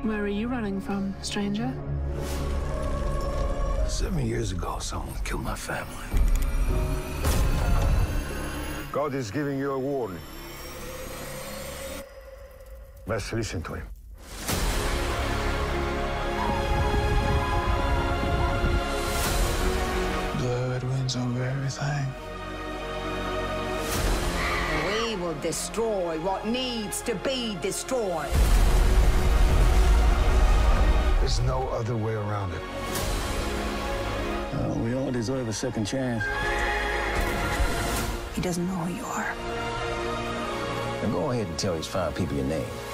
Where are you running from, stranger? 7 years ago, someone killed my family. God is giving you a warning. Best listen to him. Blood wins over everything. We will destroy what needs to be destroyed. There's no other way around it. We all deserve a second chance. He doesn't know who you are. Now go ahead and tell these 5 people your name.